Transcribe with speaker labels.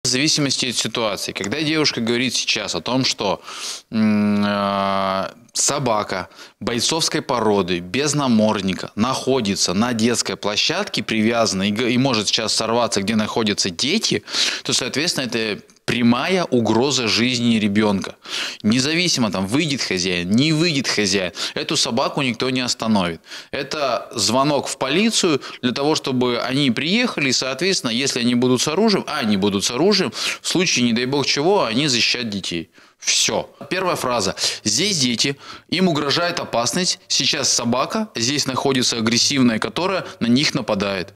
Speaker 1: зависимости от ситуации. Когда девушка говорит сейчас о том, что собака бойцовской породы, без намордника, находится на детской площадке, привязана и может сейчас сорваться, где находятся дети, то, соответственно, это прямая угроза жизни ребенка. Независимо, там, выйдет хозяин, не выйдет хозяин, эту собаку никто не остановит. Это звонок в полицию для того, чтобы они приехали, и, соответственно, если они будут с оружием, в случае, не дай бог чего, они защищают детей. Все. Первая фраза. Здесь дети, им угрожает опасность, сейчас собака, здесь находится агрессивная, которая на них нападает.